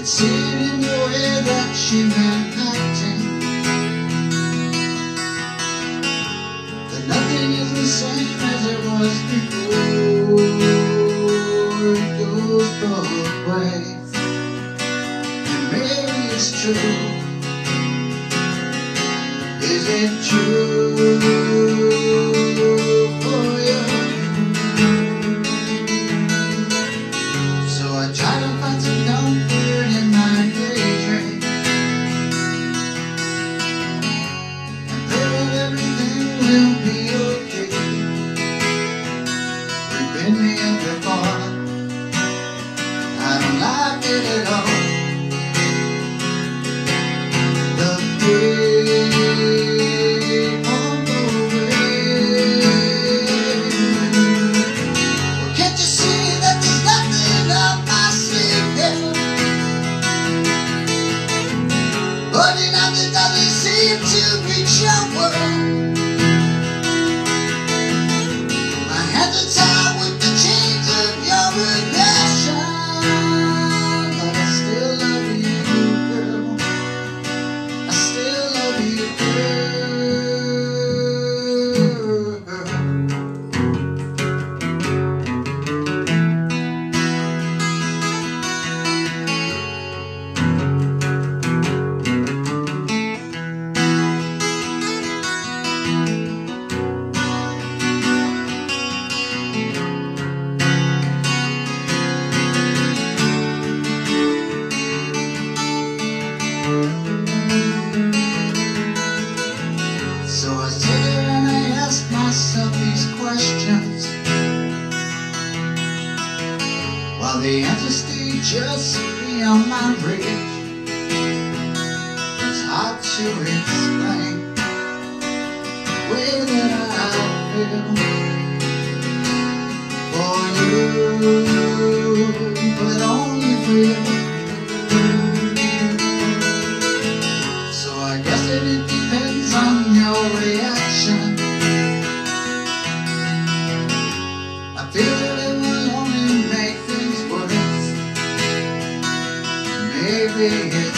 could see it in the way that she been acting, that nothing is the same as it was before. It goes both ways, and maybe it's true. Is it true for you? So I try to find some comfort in my daydream, and pray that everything will be okay. We've been here before, I don't like it at all. The pain won't go away. Well, can't you see that there's nothing up my sleeve yet? But nothing doesn't seem to reach your world. My hands are tied with the chains of your aggression, but I still love you, girl. I still love you, girl. So I sit here and I ask myself these questions, while the answers stay just beyond my reach. It's hard to explain the way that I feel for you, but only for you. So I guess it depends on your reaction. I feel that it will only make things worse. Maybe